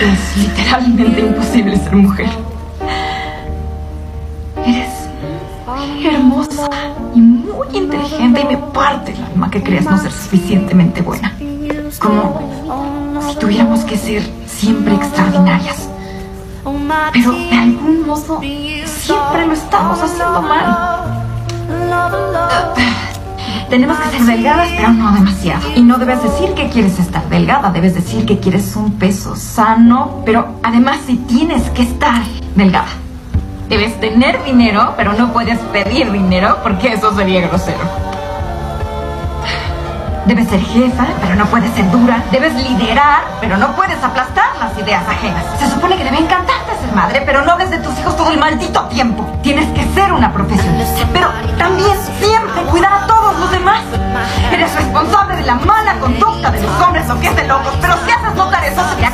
Es literalmente imposible ser mujer. Eres hermosa y muy inteligente y me parte el alma que creas no ser suficientemente buena. Como si tuviéramos que ser siempre extraordinarias. Pero de algún modo siempre lo estamos haciendo mal. Tenemos que ser delgadas, pero no demasiado. Y no debes decir que quieres estar delgada, debes decir que quieres un peso sano, pero además sí tienes que estar delgada. Debes tener dinero, pero no puedes pedir dinero porque eso sería grosero. Debes ser jefa, pero no puedes ser dura. Debes liderar, pero no puedes aplastar las ideas ajenas. Se supone que debe encantarte ser madre, pero no hables de tus hijos todo el maldito tiempo. Tienes que ser una profesional, pero también siempre cuidar a todos los demás. Eres responsable de la mala conducta de los hombres, lo que es de locos, pero si haces notar eso, se te